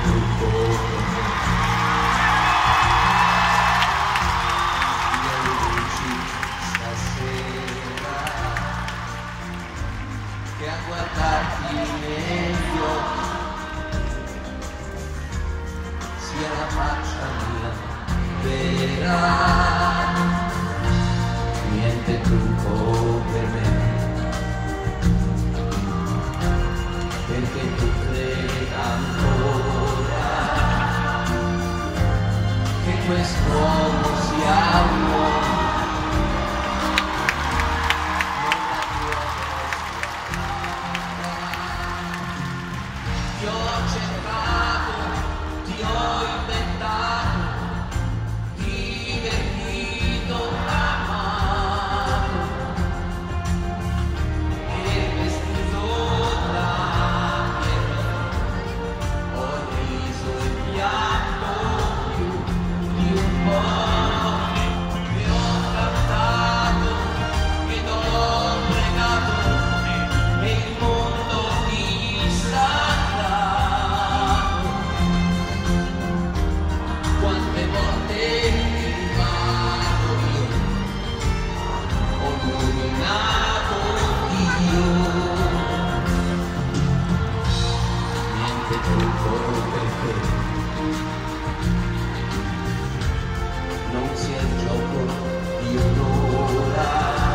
trucco le luci stasera che a guardarti negli occhi sia la faccia mia vera, niente trucco per me, perché tu creda ancora che quest'uomo sia un uomo, ti ho cercato, ti ho inventato, divertito, amato e vestito da pieno, ho riso e pianto più di un po', e ho cantato ed ho pregato e il mondo ti sa. Quante volte ti rimasto io, ho nominato Dio, niente trucco perché non sia il gioco di un'ora,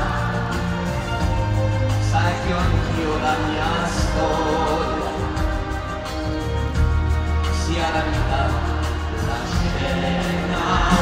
sai che ho anch'io la mia storia, sia la vita la scena.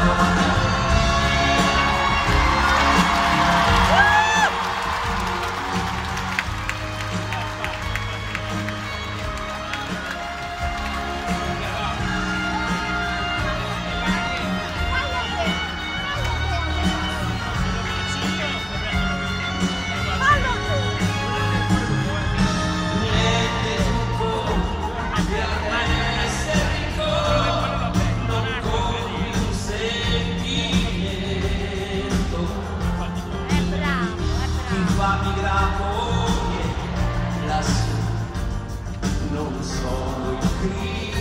Fammi grato che lassù non sono il Cristo.